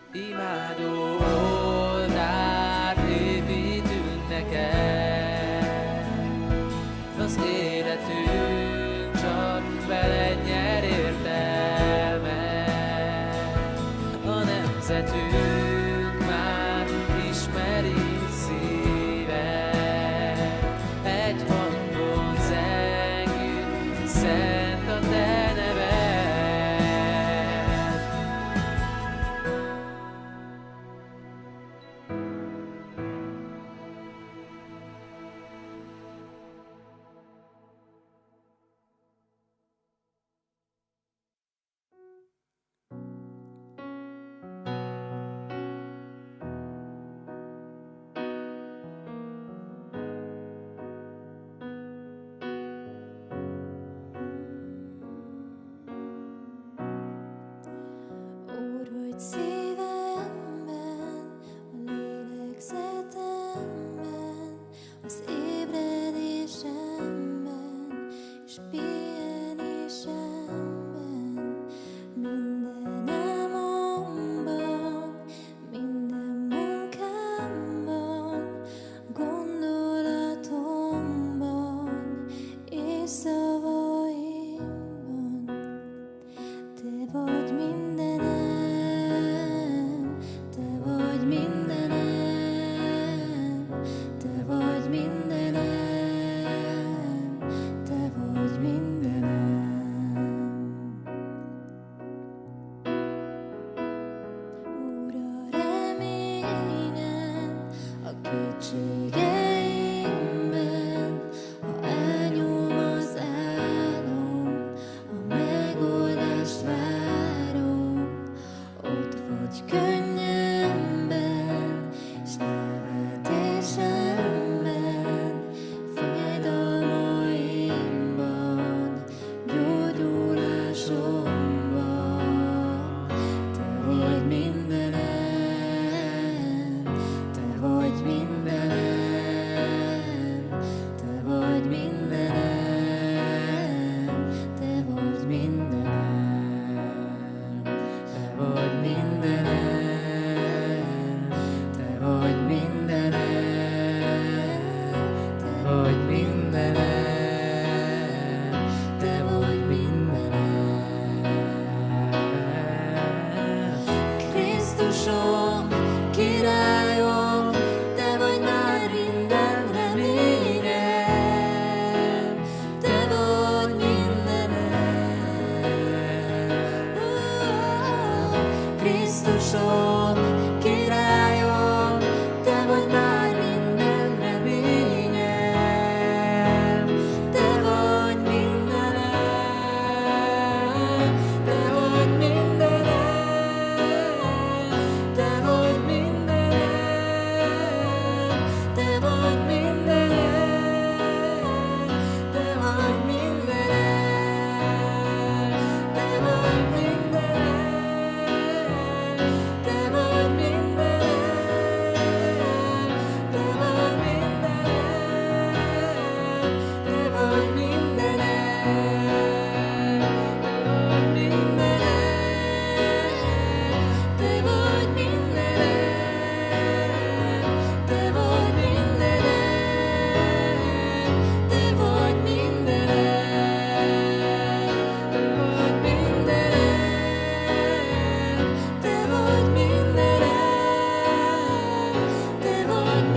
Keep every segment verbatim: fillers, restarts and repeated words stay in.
Imádó oltár építünk neked, az életünk csak veled nyer értelmet. A nemzetünk már ismeri szíved, egy hangon zengünk, szent a te neved. Úr, hogy szívemben, a lélegzetemben, az ébredésemben és pihenésemben, minden álmomban, minden munkámban, gondolatomban és szavaimban, te vagy mindenem, te vagy mindenem, te vagy mindenem, te vagy mindenem. Úr, a reményem a kétségeimben, ha elnyom az álom, a megoldást várom, ott vagy könnyemben, és nevetésemben, fájdalmaimban, gyógyulásomban. Te vagy mindenem, te vagy mindenem, te vagy mindenem, te vagy mindenem, te vagy mindenem, te vagy mindenem, te vagy mindenem, te vagy mindenem. Krisztusom, királyom, te vagy már minden reményem, te vagy mindenem. Krisztusom, királyom, te vagy már minden reményem, te vagy mindenem, te vagy mindenem, te vagy mindenem, te vagy mindenem, te vagy mindenem, te vagy mindenem, te vagy mindenem, te vagy mindenem, te vagy mindenem, te vagy mindenem, te vagy mindenem, te vagy mindenem, te vagy mindenem, te vagy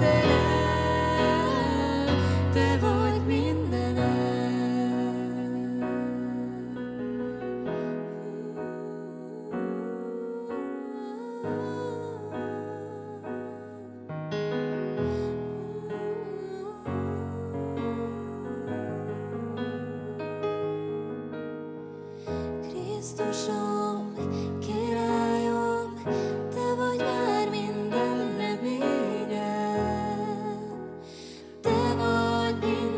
mindenem, te vagy mindenem. Krisztusom, királyom, te vagy már minden reményem, te vagy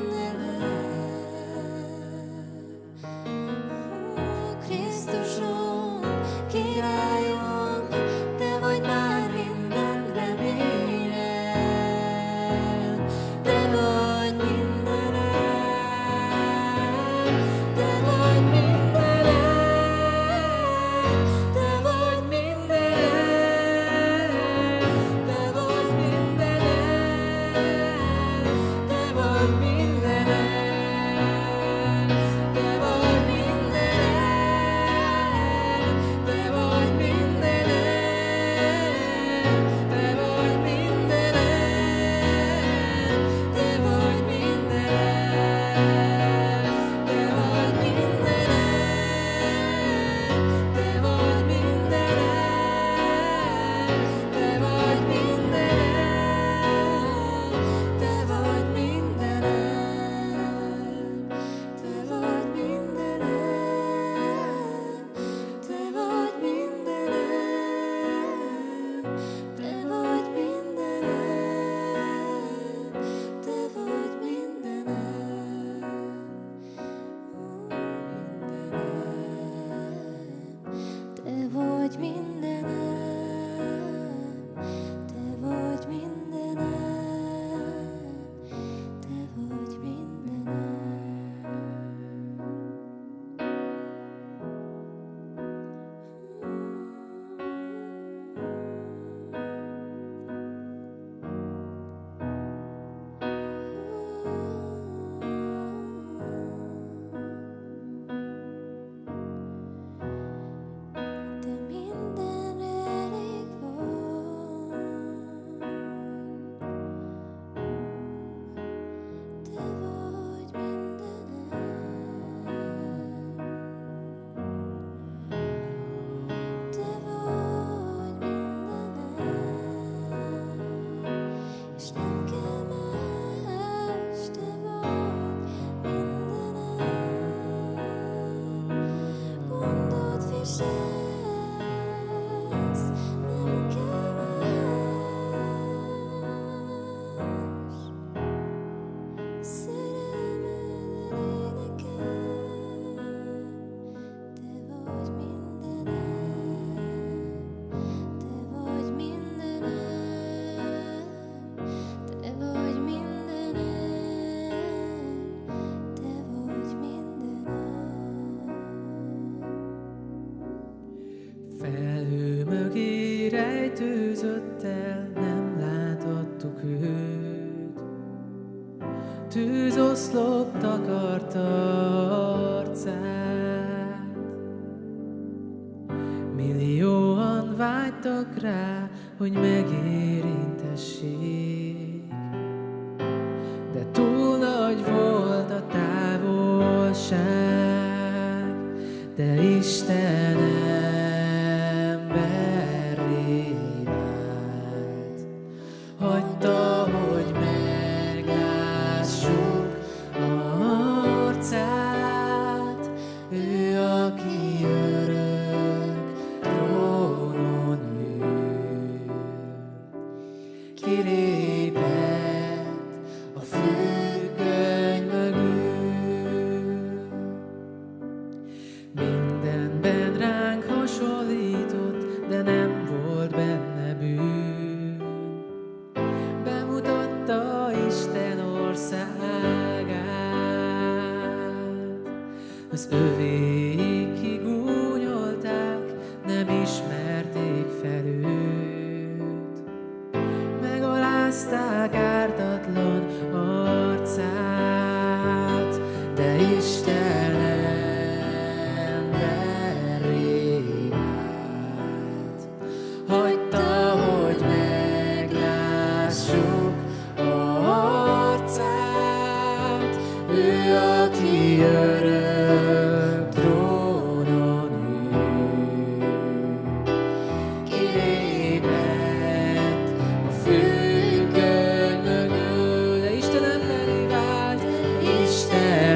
mindenem. Krisztusom, királyom, te vagy már minden reményem, te vagy mindenem, te vagy mindenem, mögé rejtőzött el, nem láthattuk őt. Tűzoszlop takarta arcát, millióan vágytak rá, hogy megérintessék, de túl nagy volt a távolság, de Isten emberré vált. Hagyta, hogy meglássuk arcát, ő, aki örök trónon ül. Kilépett a függöny mögül, mindenben ránk hasonlított, de nem volt benne bűn. Bemutatta Isten országát, az övéik kigúnyolták, nem ismerték fel őt. Megalázták ártatlan arcát, de Isten emberré vált. Hagyta, hogy meglássuk arcát, ő, aki örök trónon ül. Kilépett a függöny mögül, de Isten emberré vált, Isten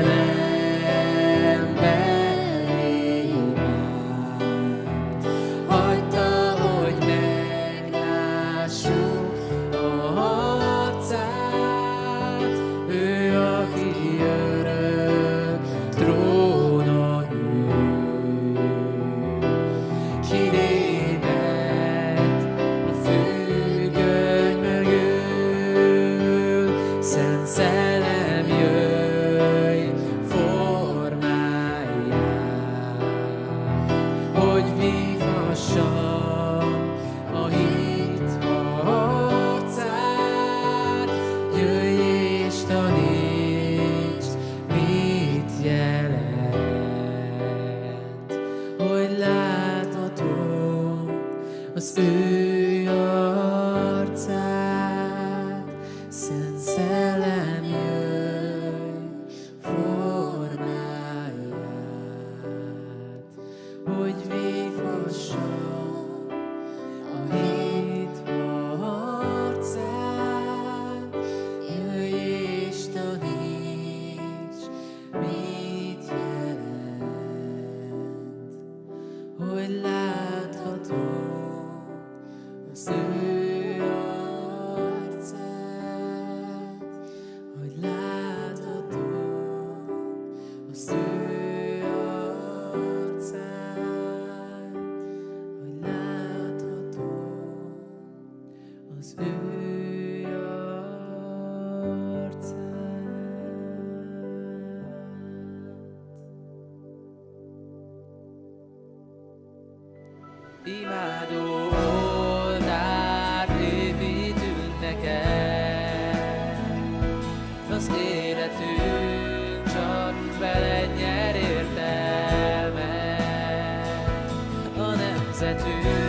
emberré vált. Hagyta, hogy meglássuk arcát, ő, aki örök trónon ül. Kilépett a függöny mögül, Szent Szellem jöjj, formáljál, hogy vívhassam a hit harcát. Jöjj és taníts, mit jelent, hogy láthatom az ő arcát. Szent Szellem jöjj, formálját, hogy vívhassam a hit harcát. Jöjj és taníts, mit jelent, hogy láthatom az ő arcát, hogy láthatom az ő arcát, hogy láthatom az ő arcát. Imádó oltárt építünk neked, az életünk csak veled nyer értelmet. A nemzetünk